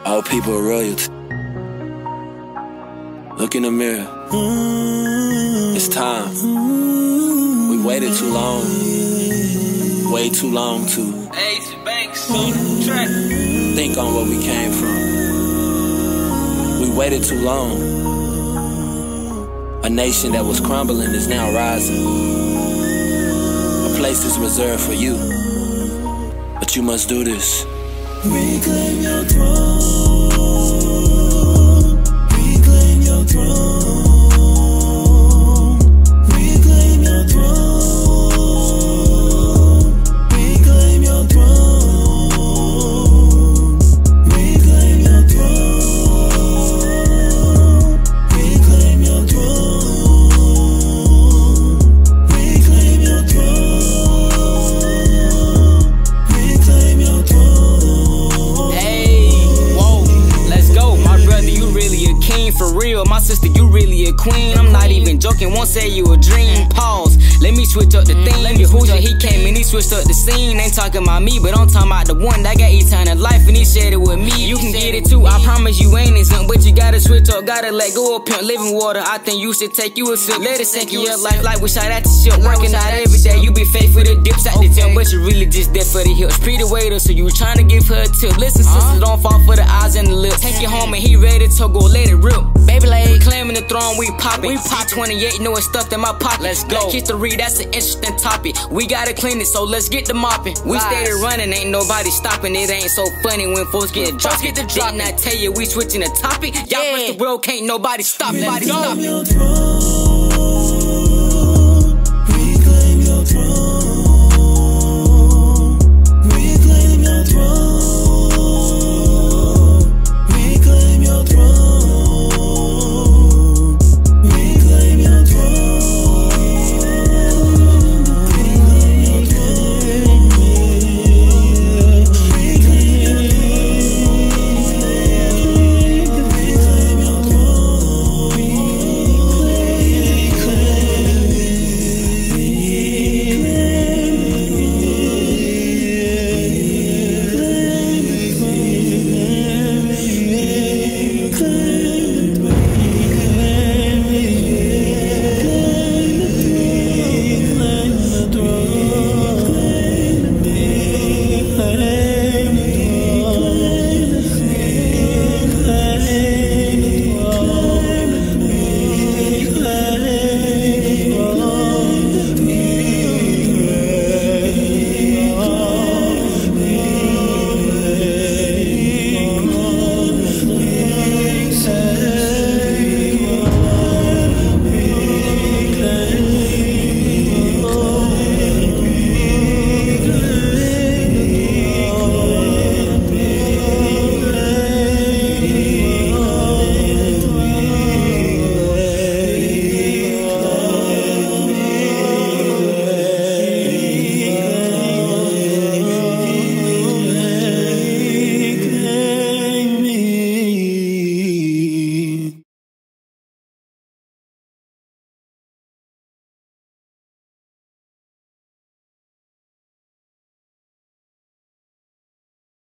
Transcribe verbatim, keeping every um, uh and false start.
All people are royalty. Look in the mirror. It's time. We waited too long. Way too long to think on where we came from. We waited too long. A nation that was crumbling is now rising. A place is reserved for you, but you must do this. Reclaim your throne. Reclaim your throne. Reclaim your throne. Reclaim your throne. Reclaim your throne. Reclaim your throne. Reclaim your throne. Reclaim your throne. For real, my sister, you really a queen. I'm not even joking, won't say you a dream. Pause, let me switch up the theme. Let me Hoosier, he came and he switched up the scene. Ain't talking about me, but I'm talking about the one that got eternal life and he shared it with me. You can get it too, I promise you ain't innocent, but you gotta switch up, gotta let go of pimp living water. I think you should take you a sip, let it sink in your life like we shot at the ship. Working out every day, you be faithful to dips at the gym, but you really just dead for the hips. Pretty waiter, so you tryna give her a tip. Listen, sister, don't fall for the eyes and the lips. Take it home and he ready to go, let it rip. Baby like claiming the throne, we poppin'. We pop twenty-eight, know it's stuffed in my pocket. Let's go. Black history, that's an interesting topic. We gotta clean it, so let's get the mopping. We steady running, ain't nobody stopping. It ain't so funny when folks get dropped. Get the drop. Didn't I tell you we switching the topic? Y'all yeah. The world, can't nobody stop it. Nobody stop it.